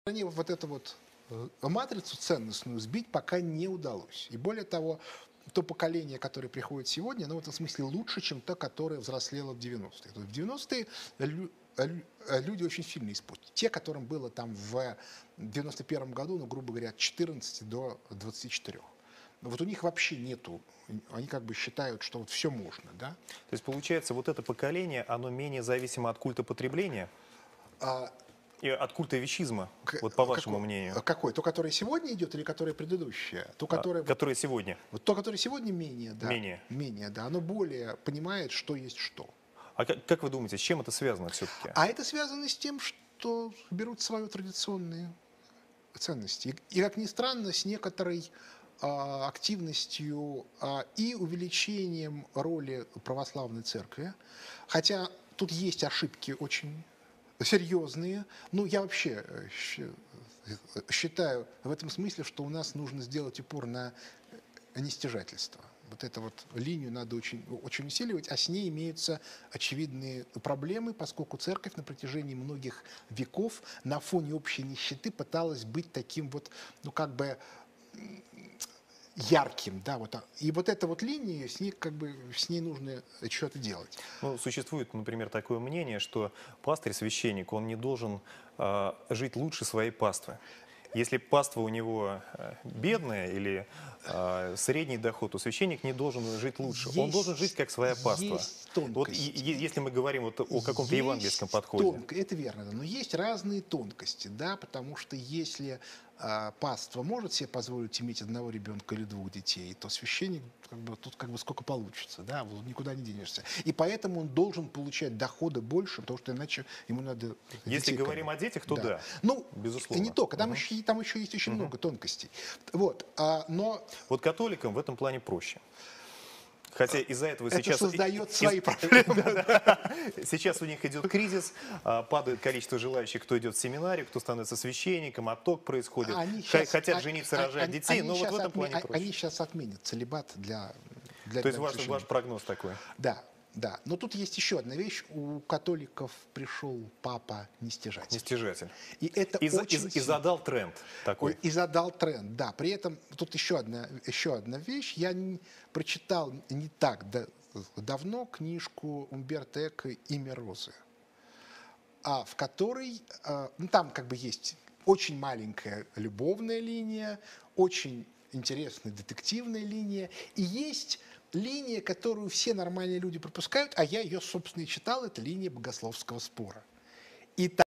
стране вот эту вот матрицу ценностную сбить пока не удалось. И более того, то поколение, которое приходит сегодня, оно в этом смысле лучше, чем то, которое взрослело в 90-е. В 90-е люди очень сильно испортили. Те, которым было там в 91 году, ну, грубо говоря, от 14 до 24. Вот у них вообще нету, они как бы считают, что вот все можно, да? То есть, получается, вот это поколение, оно менее зависимо от культа потребления А, и от культа вещизма, вот по вашему какой, мнению, какой? То, которое сегодня идет, или которое предыдущее? То, которое, которое сегодня вот то, которое сегодня менее, да. менее. Менее, да. Оно более понимает, что есть что. А как вы думаете, с чем это связано все-таки? А это связано с тем, что берут свою традиционные ценности. И как ни странно, с некоторой активностью и увеличением роли православной церкви. Хотя тут есть ошибки очень серьезные. Ну, я вообще считаю в этом смысле, что у нас нужно сделать упор на нестяжательство. Вот эту вот линию надо очень, очень усиливать, а с ней имеются очевидные проблемы, поскольку церковь на протяжении многих веков на фоне общей нищеты пыталась быть таким вот, ну как бы ярким, да, вот. И вот эта вот линия, с ней как бы с ней нужно что-то делать. Ну, существует, например, такое мнение, что пастырь, священник, он не должен жить лучше своей паствы. Если паства у него бедная или средний доход, то священник не должен жить лучше. Он должен жить как своя паства. Есть тонкости. Вот если мы говорим вот о каком-то евангельском подходе. Это верно, но есть разные тонкости, да, потому что если паства может себе позволить иметь одного ребенка или двух детей, то священник тут как бы сколько получится, да, вот никуда не денешься. И поэтому он должен получать доходы больше, потому что иначе ему надо... Если говорим о детях, то да, ну, безусловно. не только, там еще есть очень много тонкостей. Вот, но... Вот католикам в этом плане проще. Хотя из-за этого это сейчас... создает свои проблемы. Сейчас у них идет кризис, падает количество желающих, кто идет в семинарию, кто становится священником, отток происходит. Хотят жениться, рожать детей, но вот в этом плане проще. Они сейчас отменят целибат для То есть ваш прогноз такой? Да. Да, но тут есть еще одна вещь. У католиков пришел папа-нестяжатель. Нестяжатель. И это и задал тренд такой. И задал тренд, да. При этом тут еще одна вещь. Я прочитал не так давно книжку Умберто Эко «Имя Розы», в которой, ну, там как бы есть очень маленькая любовная линия, очень интересная детективная линия, и есть линия, которую все нормальные люди пропускают, а я ее, собственно, и читал, это линия богословского спора. И